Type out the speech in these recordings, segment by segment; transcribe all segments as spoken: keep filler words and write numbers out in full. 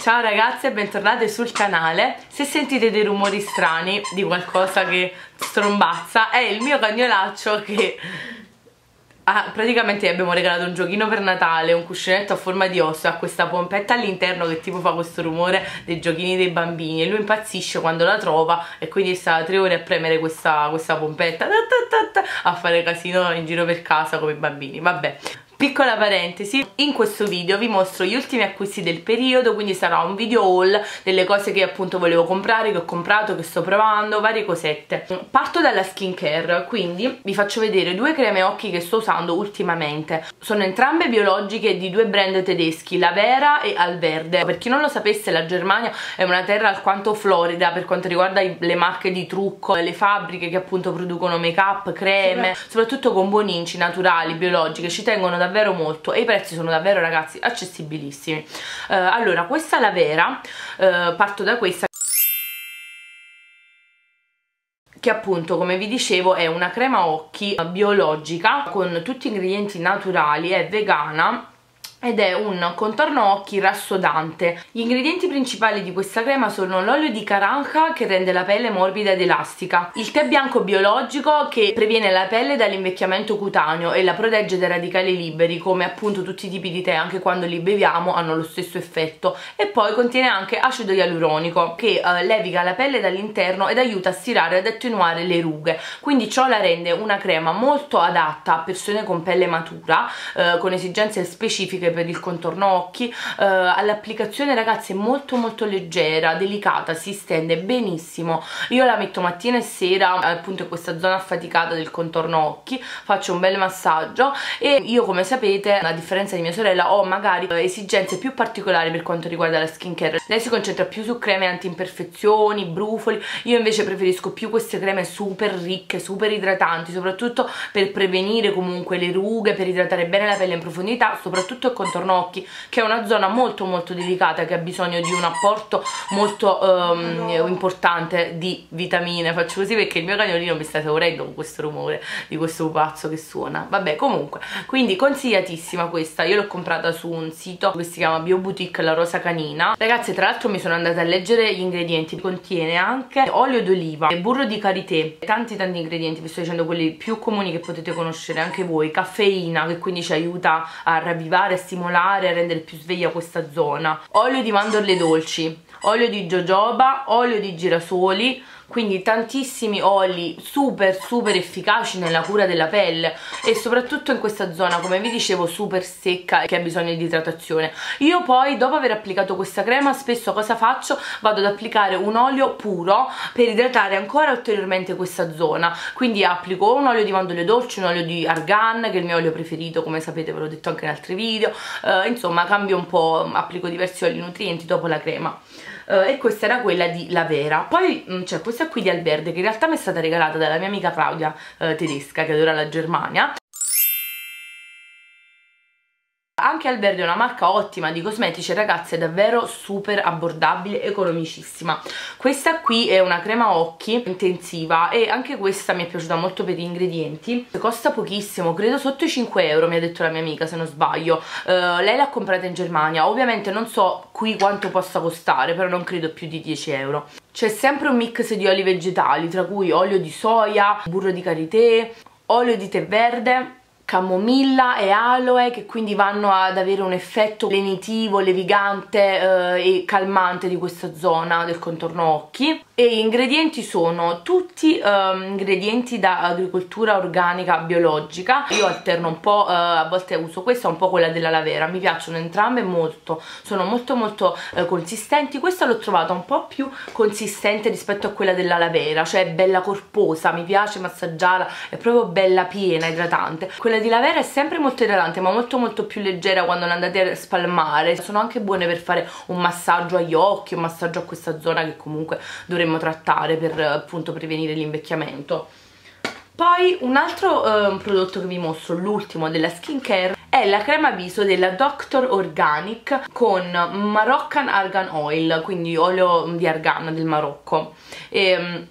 Ciao ragazze e bentornate sul canale. Se sentite dei rumori strani di qualcosa che strombazza è il mio cagnolaccio che ah, praticamente abbiamo regalato un giochino per Natale, un cuscinetto a forma di osso, ha questa pompetta all'interno che tipo fa questo rumore dei giochini dei bambini e lui impazzisce quando la trova e quindi sta tre ore a premere questa, questa pompetta a fare casino in giro per casa come i bambini. Vabbè, piccola parentesi, in questo video vi mostro gli ultimi acquisti del periodo, quindi sarà un video haul delle cose che appunto volevo comprare, che ho comprato, che sto provando, varie cosette. Parto dalla skincare, quindi vi faccio vedere due creme occhi che sto usando ultimamente. Sono entrambe biologiche di due brand tedeschi, Lavera e Alverde. Per chi non lo sapesse, la Germania è una terra alquanto florida per quanto riguarda le marche di trucco, le fabbriche che appunto producono make up, creme, soprattutto con buoni inci naturali, biologiche, ci tengono davvero davvero molto e i prezzi sono davvero, ragazzi, accessibilissimi. Uh, allora, questa Lavera, uh, parto da questa, che appunto, come vi dicevo, è una crema occhi biologica con tutti ingredienti naturali, è vegana ed è un contorno occhi rassodante. Gli ingredienti principali di questa crema sono l'olio di caranja che rende la pelle morbida ed elastica, il tè bianco biologico che previene la pelle dall'invecchiamento cutaneo e la protegge dai radicali liberi, come appunto tutti i tipi di tè, anche quando li beviamo hanno lo stesso effetto, e poi contiene anche acido ialuronico che eh, leviga la pelle dall'interno ed aiuta a stirare ed attenuare le rughe, quindi ciò la rende una crema molto adatta a persone con pelle matura, eh, con esigenze specifiche per il contorno occhi. Eh, all'applicazione, ragazzi, è molto molto leggera, delicata, si stende benissimo. Io la metto mattina e sera appunto in questa zona affaticata del contorno occhi, faccio un bel massaggio e io, come sapete, a differenza di mia sorella, ho magari esigenze più particolari per quanto riguarda la skincare. Lei si concentra più su creme anti-imperfezioni, brufoli, io invece preferisco più queste creme super ricche, super idratanti, soprattutto per prevenire comunque le rughe, per idratare bene la pelle in profondità, soprattutto il contorno occhi, che è una zona molto molto delicata, che ha bisogno di un apporto molto um, importante di vitamine. Faccio così perché il mio cagnolino mi sta esaurendo con questo rumore di questo pupazzo che suona. Vabbè, comunque, quindi consigliatissima questa. Io l'ho comprata su un sito che si chiama Bio Boutique La Rosa Canina. Ragazzi, tra l'altro mi sono andata a leggere gli ingredienti. Contiene anche olio d'oliva, burro di karité, tanti tanti ingredienti, vi sto dicendo quelli più comuni che potete conoscere anche voi, caffeina che quindi ci aiuta a ravvivare, a stimolare, a rendere più sveglia questa zona, olio di mandorle dolci, olio di jojoba, olio di girasoli, quindi tantissimi oli super super efficaci nella cura della pelle e soprattutto in questa zona, come vi dicevo, super secca e che ha bisogno di idratazione. Io poi, dopo aver applicato questa crema, spesso cosa faccio? Vado ad applicare un olio puro per idratare ancora ulteriormente questa zona, quindi applico un olio di mandorle dolci, un olio di argan, che è il mio olio preferito, come sapete, ve l'ho detto anche in altri video, uh, insomma cambio un po', applico diversi oli nutrienti dopo la crema. Uh, e questa era quella di Lavera. Poi c'è questa qui di Alverde, che in realtà mi è stata regalata dalla mia amica Claudia, uh, tedesca, che adora la Germania. Anche Alverde è una marca ottima di cosmetici, ragazzi, è davvero super abbordabile, economicissima. Questa qui è una crema occhi intensiva e anche questa mi è piaciuta molto per gli ingredienti. Costa pochissimo, credo sotto i cinque euro, mi ha detto la mia amica, se non sbaglio. Uh, lei l'ha comprata in Germania, ovviamente non so qui quanto possa costare, però non credo più di dieci euro. C'è sempre un mix di oli vegetali, tra cui olio di soia, burro di karité, olio di tè verde, camomilla e aloe, che quindi vanno ad avere un effetto lenitivo, levigante eh, e calmante di questa zona del contorno occhi. E gli ingredienti sono tutti eh, ingredienti da agricoltura organica biologica. Io alterno un po', eh, a volte uso questa, un po' quella della Lavera, mi piacciono entrambe molto, sono molto molto eh, consistenti. Questa l'ho trovata un po' più consistente rispetto a quella della Lavera, cioè bella corposa, mi piace massaggiarla, è proprio bella piena, idratante. Quella di Lavera è sempre molto idratante, ma molto molto più leggera quando la andate a spalmare. Sono anche buone per fare un massaggio agli occhi, un massaggio a questa zona che comunque dovremmo trattare per appunto prevenire l'invecchiamento. Poi un altro eh, prodotto che vi mostro, l'ultimo della skincare, è la crema viso della Doctor Organic con Moroccan Argan Oil, quindi olio di argan del Marocco. E,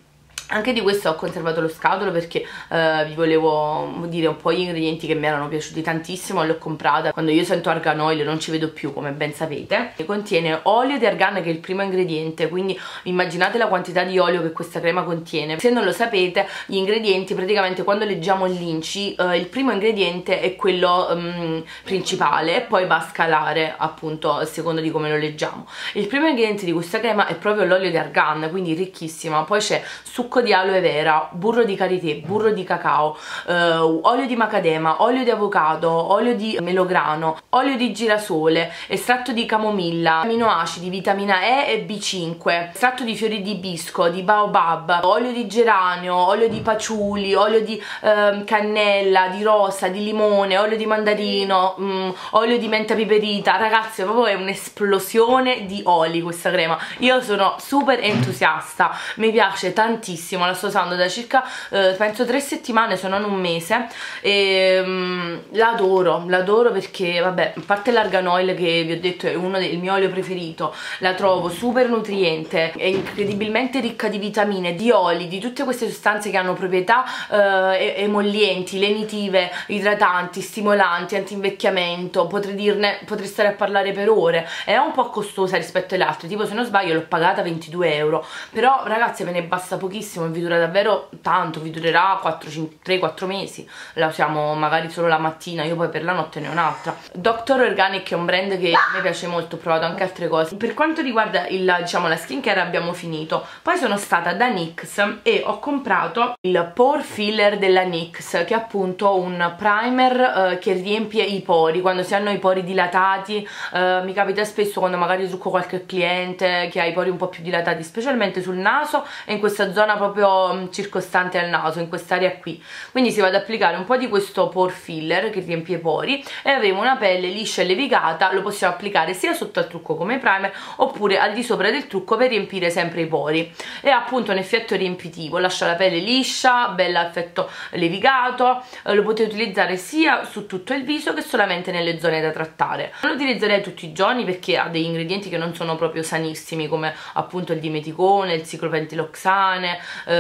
Anche di questo ho conservato lo scatolo perché eh, vi volevo dire un po' gli ingredienti che mi erano piaciuti tantissimo e l'ho comprata. Quando io sento argan oil non ci vedo più, come ben sapete. E contiene olio di argan, che è il primo ingrediente, quindi immaginate la quantità di olio che questa crema contiene. Se non lo sapete, gli ingredienti praticamente quando leggiamo l'inci eh, il primo ingrediente è quello um, principale e poi va a scalare appunto a seconda di come lo leggiamo. Il primo ingrediente di questa crema è proprio l'olio di argan, quindi ricchissima. Poi c'è succo di aloe vera, burro di karité, burro di cacao, eh, olio di macadema, olio di avocado, olio di melograno, olio di girasole, estratto di camomilla, aminoacidi, vitamina E e B cinque, estratto di fiori di ibisco, di baobab, olio di geranio, olio di paciuli, olio di eh, cannella, di rosa, di limone, olio di mandarino, mm, olio di menta piperita. Ragazzi, proprio è un'esplosione di oli questa crema. Io sono super entusiasta, mi piace tantissimo. La sto usando da circa eh, penso tre settimane, se non un mese, e um, l'adoro, l'adoro perché vabbè, a parte l'argan oil che vi ho detto è uno del mio olio preferito, la trovo super nutriente, è incredibilmente ricca di vitamine, di oli, di tutte queste sostanze che hanno proprietà eh, emollienti, lenitive, idratanti, stimolanti, anti-invecchiamento. Potrei dirne, potrei stare a parlare per ore. È un po' costosa rispetto alle altre, tipo se non sbaglio l'ho pagata ventidue euro, però ragazzi me ne basta pochissimo, vi dura davvero tanto, vi durerà tre quattro mesi, la usiamo magari solo la mattina, io poi per la notte ne ho un'altra. Doctor Organic è un brand che a me piace molto, ho provato anche altre cose. Per quanto riguarda il, diciamo, la skincare abbiamo finito, poi sono stata da N Y X e ho comprato il Pore Filler della N Y X, che è appunto un primer eh, che riempie i pori quando si hanno i pori dilatati. Eh, mi capita spesso quando magari trucco qualche cliente che ha i pori un po' più dilatati, specialmente sul naso e in questa zona proprio circostante al naso, in quest'area qui. Quindi si va ad applicare un po' di questo Pore Filler che riempie i pori e avremo una pelle liscia e levigata. Lo possiamo applicare sia sotto al trucco come primer oppure al di sopra del trucco per riempire sempre i pori. È appunto un effetto riempitivo, lascia la pelle liscia, bella effetto levigato. Eh, lo potete utilizzare sia su tutto il viso che solamente nelle zone da trattare. Non lo utilizzerei tutti i giorni perché ha degli ingredienti che non sono proprio sanissimi, come appunto il dimeticone, il ciclopentiloxane,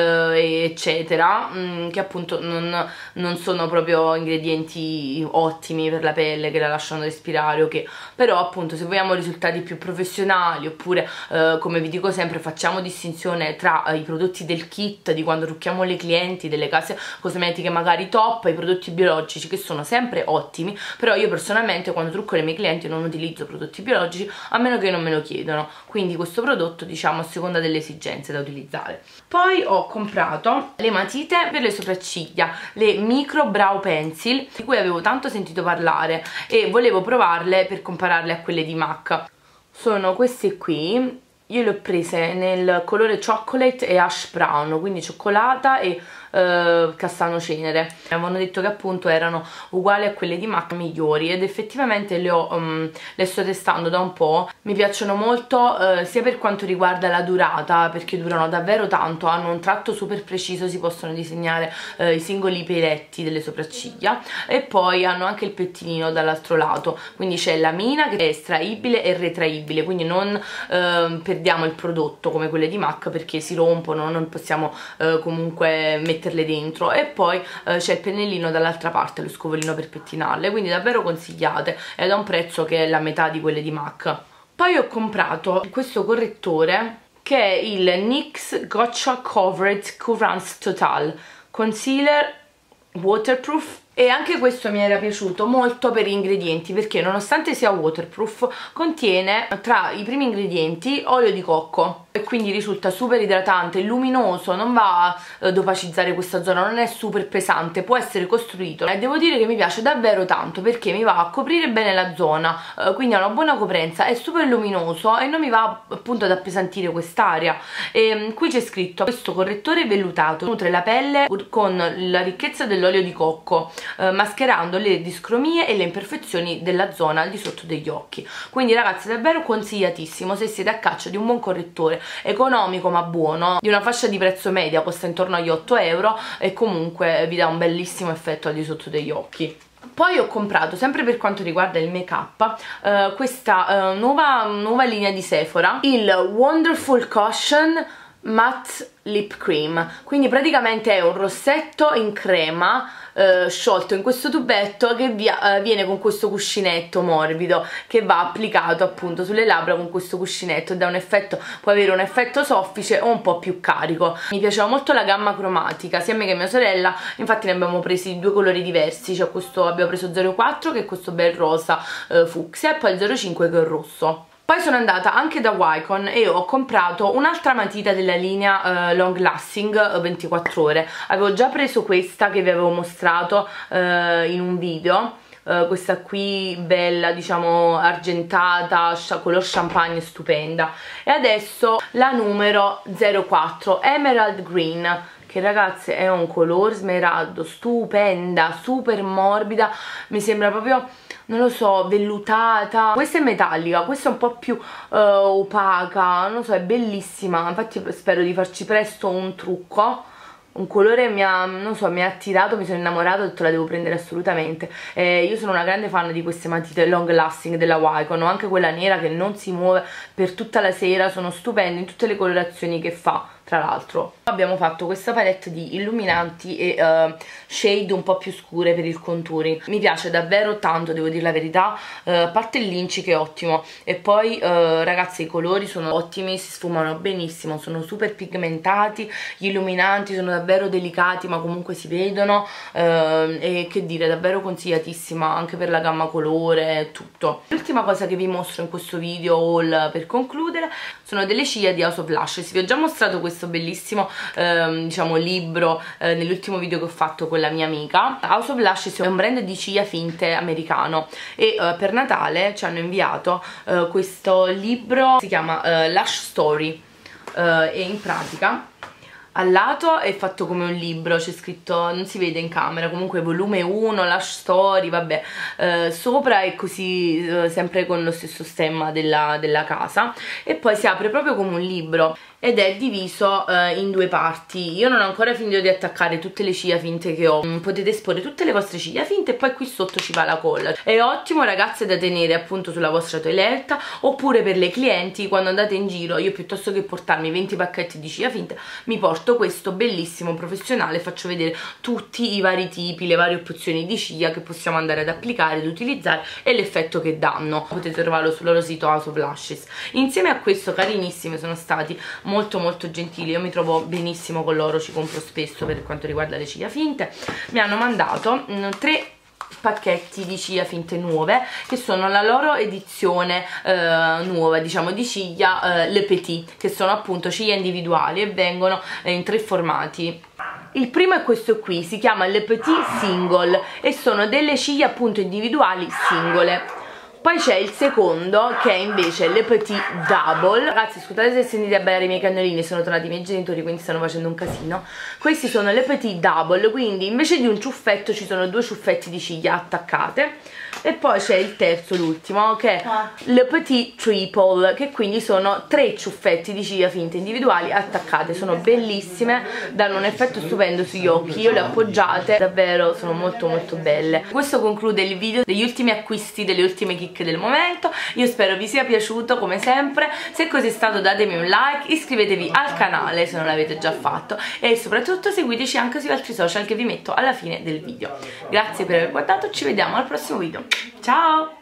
eh, eccetera, mh, che appunto non, non sono proprio ingredienti ottimi per la pelle, che la lasciano respirare, ok. Però appunto se vogliamo risultati più professionali, oppure eh, come vi dico sempre, facciamo distinzione tra eh, i prodotti del kit di quando trucchiamo le clienti, delle case cosmetiche magari top, e i prodotti biologici che sono sempre ottimi. Però io personalmente quando trucco le mie clienti non utilizzo prodotti biologici a meno che non me lo chiedono, quindi questo prodotto diciamo a seconda delle esigenze da utilizzare. Poi ho comprato le matite per le sopracciglia, le Micro Brow Pencil, di cui avevo tanto sentito parlare e volevo provarle per compararle a quelle di MAC. Sono queste qui, io le ho prese nel colore chocolate e ash brown, quindi cioccolata e Uh, castano cenere. Avevano detto che appunto erano uguali a quelle di MAC, migliori, ed effettivamente le, ho, um, le sto testando da un po'. Mi piacciono molto uh, sia per quanto riguarda la durata, perché durano davvero tanto, hanno un tratto super preciso, si possono disegnare uh, i singoli peletti delle sopracciglia, e poi hanno anche il pettinino dall'altro lato, quindi c'è la mina che è estraibile e retraibile, quindi non uh, perdiamo il prodotto come quelle di MAC perché si rompono, non possiamo uh, comunque mettere metterle dentro. E poi eh, c'è il pennellino dall'altra parte, lo scovolino per pettinarle, quindi davvero consigliate, ed ha un prezzo che è la metà di quelle di MAC. Poi ho comprato questo correttore che è il N Y X Gotcha Coverage Courance Total Concealer Waterproof, e anche questo mi era piaciuto molto per gli ingredienti, perché nonostante sia waterproof contiene tra i primi ingredienti olio di cocco e quindi risulta super idratante, luminoso, non va ad opacizzare questa zona, non è super pesante, può essere costruito, e devo dire che mi piace davvero tanto perché mi va a coprire bene la zona, eh, quindi ha una buona coprenza, è super luminoso e non mi va appunto ad appesantire quest'area. E qui c'è scritto: questo correttore vellutato nutre la pelle con la ricchezza dell'olio di cocco, eh, mascherando le discromie e le imperfezioni della zona al di sotto degli occhi. Quindi ragazzi, davvero consigliatissimo se siete a caccia di un buon correttore economico ma buono, di una fascia di prezzo media, costa intorno agli otto euro e comunque vi dà un bellissimo effetto al di sotto degli occhi. Poi ho comprato, sempre per quanto riguarda il make up, uh, questa uh, nuova, nuova linea di Sephora, il Wonderful Cushion Matte Lip Cream, quindi praticamente è un rossetto in crema eh, sciolto in questo tubetto che via, eh, viene con questo cuscinetto morbido che va applicato appunto sulle labbra con questo cuscinetto, dà un effetto, può avere un effetto soffice o un po' più carico. Mi piaceva molto la gamma cromatica sia a me che a mia sorella, infatti ne abbiamo presi due colori diversi, cioè questo abbiamo preso zero quattro che è questo bel rosa eh, fucsia e poi il zero cinque che è il rosso. Poi sono andata anche da Wycon e ho comprato un'altra matita della linea uh, Long Lasting uh, ventiquattro ore. Avevo già preso questa che vi avevo mostrato uh, in un video, uh, questa qui bella, diciamo argentata, color champagne, stupenda. E adesso la numero zero quattro Emerald Green, che ragazze è un color smeraldo, stupenda, super morbida, mi sembra proprio, non lo so, vellutata. Questa è metallica, questa è un po' più uh, opaca, non lo so, è bellissima. Infatti spero di farci presto un trucco. Un colore mi ha, non so, mi ha attirato, mi sono innamorata, ho detto la devo prendere assolutamente. Eh, io sono una grande fan di queste matite long lasting della Wycon, ho anche quella nera che non si muove per tutta la sera, sono stupende in tutte le colorazioni che fa. Tra l'altro abbiamo fatto questa palette di illuminanti e uh, shade un po' più scure per il contouring. Mi piace davvero tanto, devo dire la verità, uh, a parte il linci che è ottimo, e poi uh, ragazzi i colori sono ottimi, si sfumano benissimo, sono super pigmentati, gli illuminanti sono davvero delicati ma comunque si vedono, uh, e che dire, davvero consigliatissima anche per la gamma colore, tutto. L'ultima cosa che vi mostro in questo video haul per concludere sono delle ciglia di House of Lashes. Vi ho già mostrato questo bellissimo ehm, diciamo libro eh, nell'ultimo video che ho fatto con la mia amica. House of Lashes è un brand di ciglia finte americano e eh, per Natale ci hanno inviato eh, questo libro, si chiama eh, Lash Story, eh, e in pratica al lato è fatto come un libro, c'è scritto, non si vede in camera, comunque volume uno, Lash Story, vabbè, eh, sopra è così, eh, sempre con lo stesso stemma della, della casa, e poi si apre proprio come un libro ed è diviso eh, in due parti. Io non ho ancora finito di attaccare tutte le ciglia finte che ho, potete esporre tutte le vostre ciglia finte e poi qui sotto ci va la colla. È ottimo ragazze da tenere appunto sulla vostra toiletta, oppure per le clienti quando andate in giro. Io piuttosto che portarmi venti pacchetti di ciglia finte mi porto questo bellissimo professionale, faccio vedere tutti i vari tipi, le varie opzioni di ciglia che possiamo andare ad applicare, ad utilizzare e l'effetto che danno. Potete trovarlo sul loro sito House of Lashes. Insieme a questo carinissime sono stati molto molto gentili, io mi trovo benissimo con loro, ci compro spesso per quanto riguarda le ciglia finte. Mi hanno mandato mh, tre pacchetti di ciglia finte nuove che sono la loro edizione eh, nuova, diciamo, di ciglia eh, Le Petit, che sono appunto ciglia individuali e vengono eh, in tre formati. Il primo è questo qui, si chiama Le Petit Single e sono delle ciglia appunto individuali singole. Poi c'è il secondo che è invece Le Petit Double. Ragazzi, scusate se sentite a ballare i miei cagnolini, sono tornati i miei genitori quindi stanno facendo un casino. Questi sono Le Petit Double, quindi invece di un ciuffetto ci sono due ciuffetti di ciglia attaccate. E poi c'è il terzo, l'ultimo, che è Le Petit Triple, che quindi sono tre ciuffetti di ciglia finte individuali attaccate. Sono bellissime, danno un effetto stupendo sugli occhi, io le ho appoggiate, davvero sono molto molto belle. Questo conclude il video degli ultimi acquisti, delle ultime chicche del momento. Io spero vi sia piaciuto come sempre, se così è stato datemi un like, iscrivetevi al canale se non l'avete già fatto e soprattutto seguiteci anche sugli altri social che vi metto alla fine del video. Grazie per aver guardato, ci vediamo al prossimo video. Ciao!